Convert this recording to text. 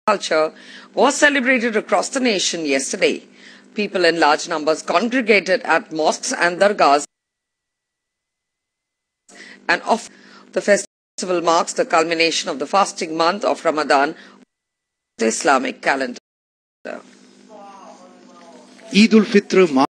culture was celebrated across the nation yesterday. People in large numbers congregated at mosques and dargahs, and the festival marks the culmination of the fasting month of Ramadan, the Islamic calendar. Eid ul Fitr